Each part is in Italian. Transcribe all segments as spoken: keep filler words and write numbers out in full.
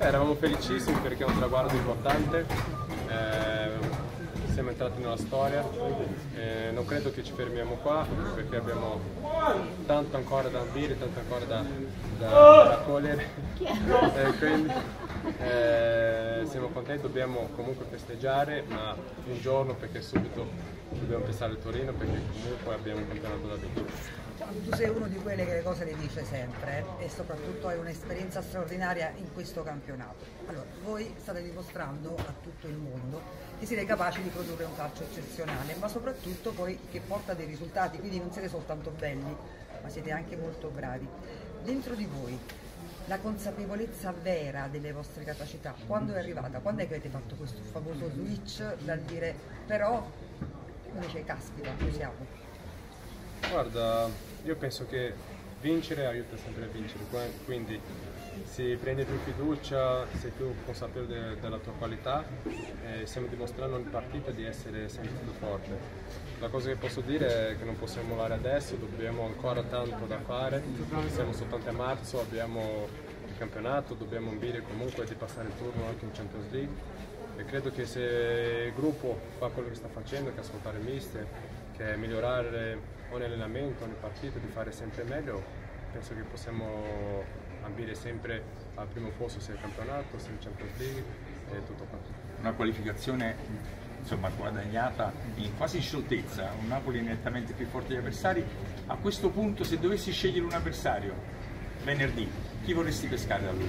Eravamo felicissimi perché è un traguardo importante, eh, siamo entrati nella storia, eh, non credo che ci fermiamo qua perché abbiamo tanto ancora da ambire, tanto ancora da, da, da cogliere, eh, quindi eh, siamo contenti, dobbiamo comunque festeggiare, ma un giorno perché subito dobbiamo pensare al Torino perché comunque abbiamo un campionato da vincere. Tu sei uno di quelli che le cose le dice sempre e soprattutto hai un'esperienza straordinaria in questo campionato. Allora, voi state dimostrando a tutto il mondo che siete capaci di produrre un calcio eccezionale, ma soprattutto poi che porta dei risultati, quindi non siete soltanto belli, ma siete anche molto bravi. Dentro di voi la consapevolezza vera delle vostre capacità, quando è arrivata? Quando è che avete fatto questo famoso switch dal dire però, invece caspita, noi siamo? Guarda, io penso che vincere aiuta sempre a vincere, quindi si prende più fiducia, sei più consapevole de della tua qualità e stiamo dimostrando in partita di essere sempre più forte. La cosa che posso dire è che non possiamo mollare adesso, dobbiamo ancora tanto da fare, siamo soltanto a marzo, abbiamo il campionato, dobbiamo ambire comunque di passare il turno anche in Champions League e credo che se il gruppo fa quello che sta facendo, che è ascoltare il mister, che è migliorare o nell'allenamento o nelle partite, di fare sempre meglio, penso che possiamo ambire sempre al primo posto sia il campionato, sia il Champions League e tutto quanto. Una qualificazione insomma guadagnata in quasi scioltezza, un Napoli nettamente più forte degli avversari. A questo punto, se dovessi scegliere un avversario venerdì, chi vorresti pescare da lui?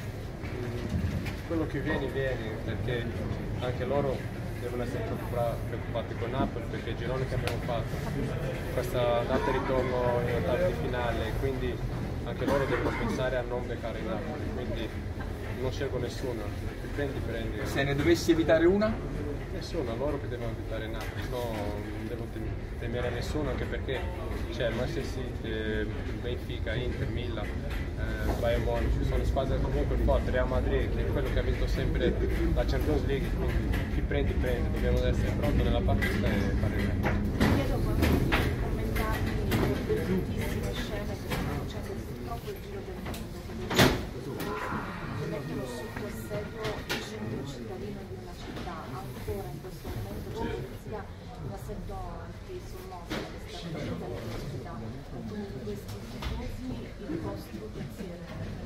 Quello che viene viene, perché anche loro devono essere preoccupati con Napoli perché il girone che abbiamo fatto, questa data di ritorno in ottavi di finale, quindi anche loro devono pensare a non beccare il Napoli, quindi non scelgo nessuno, se prendi prendi. Se ne dovessi evitare una? Nessuno, loro che devono evitare Napoli, no, non devo temere nessuno anche perché c'è il Manchester City, il Benfica, Inter, Milan, eh, Bayern Monaco, sono squadre comunque forti, Real Madrid, che è quello che ha vinto sempre la Champions League, quindi chi prendi prendi, dobbiamo essere pronti nella partita e fare il meglio. Chiedo qualcosa di commentarmi le bruttissime scene che stanno facendo purtroppo il giro del mondo, che mettono sotto assedio il centro cittadino di una città, ancora in questo momento c'è la polizia da assetto anti-sommossa che sta facendo la città. Quindi questi tifosi, il vostro pensiero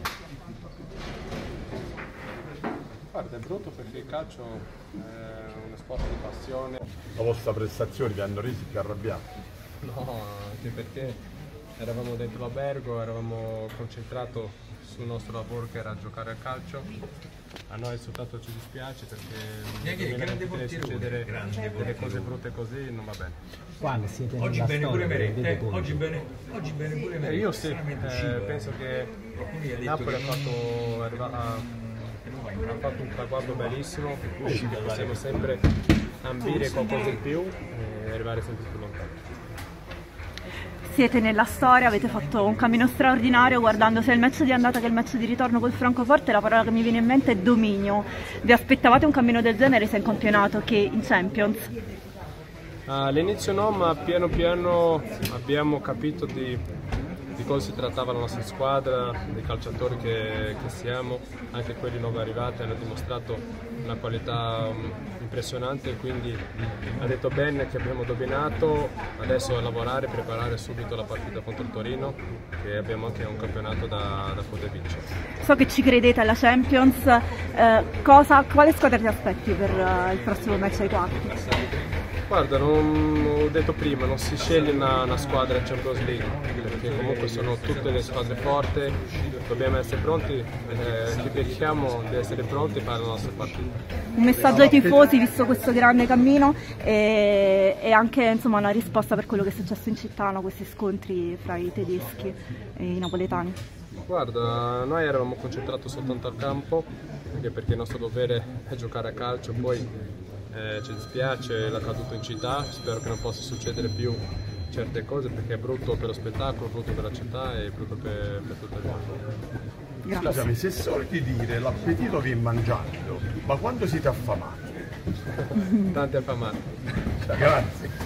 Guarda, è brutto perché il calcio è uno sport di passione. La vostra prestazione vi hanno resi più arrabbiati? No, anche perché eravamo dentro l'albergo, eravamo concentrati sul nostro lavoro che era giocare a calcio. A noi soltanto ci dispiace perché non deve succedere delle cose brutte così, non va bene. Quando siete Oggi nella bene storia, pure Merette, conto. oggi bene, oggi bene pure Merette. E io sì, eh, penso che Napoli ha fatto, arriva, ha, ha fatto un traguardo bellissimo, possiamo sempre ambire qualcosa in più e arrivare sempre più lontano. Siete nella storia, avete fatto un cammino straordinario, guardando sia il match di andata che il match di ritorno col Francoforte, la parola che mi viene in mente è dominio. Vi aspettavate un cammino del genere sia in campionato che in Champions? All'inizio no, ma piano piano abbiamo capito di, di cosa si trattava la nostra squadra, dei calciatori che, che siamo, anche quelli nuovi arrivati hanno dimostrato una qualità um, impressionante, quindi ha detto bene che abbiamo dominato, adesso a lavorare, preparare subito la partita contro il Torino, che abbiamo anche un campionato da, da poter vincere. So che ci credete alla Champions, eh, cosa, quale squadra ti aspetti per uh, il prossimo match ai quarti? Guarda, non ho detto prima, non si sceglie una, una squadra Champions League, perché comunque sono tutte le squadre forti, dobbiamo essere pronti, eh, ci becchiamo di essere pronti per la nostra partita. Un messaggio ai tifosi visto questo grande cammino e, e anche insomma, una risposta per quello che è successo in città, no? Questi scontri fra i tedeschi e i napoletani. Guarda, noi eravamo concentrati soltanto al campo, anche perché il nostro dovere è giocare a calcio, poi Eh, ci dispiace l'accaduto in città, spero che non possa succedere più certe cose perché è brutto per lo spettacolo, brutto per la città e brutto per, per tutta il mondo. Scusami, se soliti dire l'appetito vi è mangiando, ma quando siete affamati? Tanti affamati. Grazie.